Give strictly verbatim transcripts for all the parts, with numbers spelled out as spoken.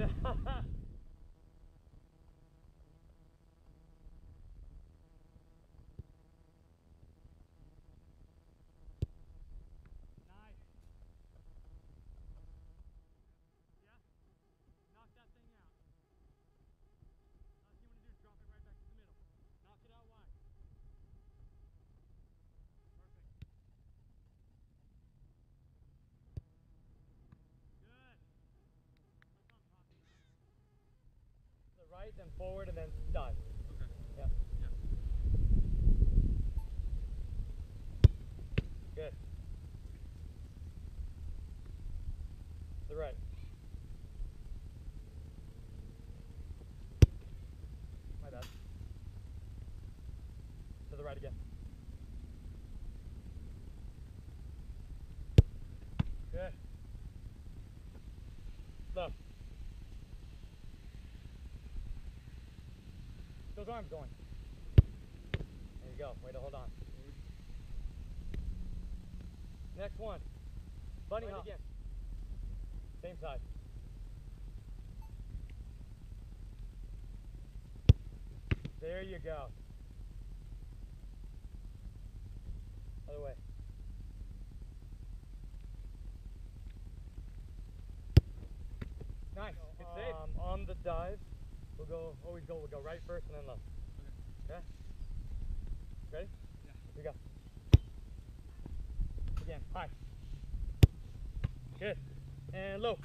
Right, then forward, and then dive. Okay. Yeah. Yeah. Good. To the right. My bad. To the right again. Good. Left. Those arms going. There you go. Way to hold on. Next one. Bunny Right hop. again. Same side. There you go. Other way. Nice. Good save. Um, on the dive, we'll go, always go, we'll go right first and then left. Okay. Okay? Ready? Yeah. Here we go. Again, high. Good. And low.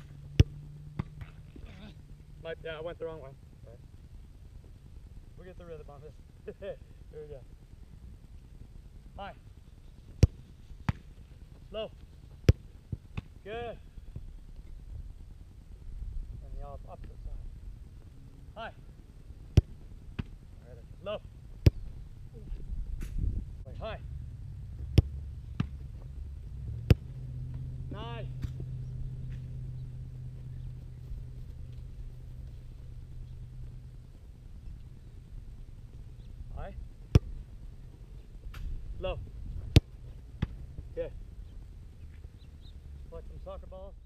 My, yeah, I went the wrong way. Right. We'll get the rhythm on this. Here we go. High. Low. Good. And the opposite side. High. Right. Low. Wait, high. Nice. High. Low. Good. Like some soccer balls.